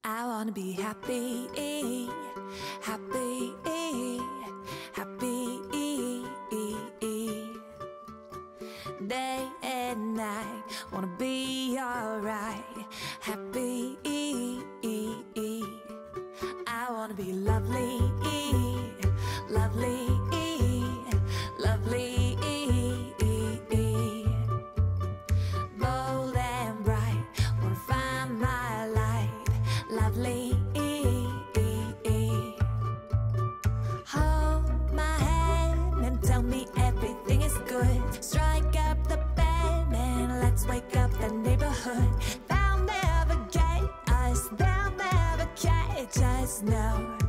I wanna be happy, happy, happy. Day and night, wanna be alright, happy. I wanna be lovely, lovely, lovely. Bold and bright, wanna find my light, lovely. Hold my hand and tell me everything is good. Strike up the band and let's wake up the neighborhood. They'll never get us, they'll never catch us, no.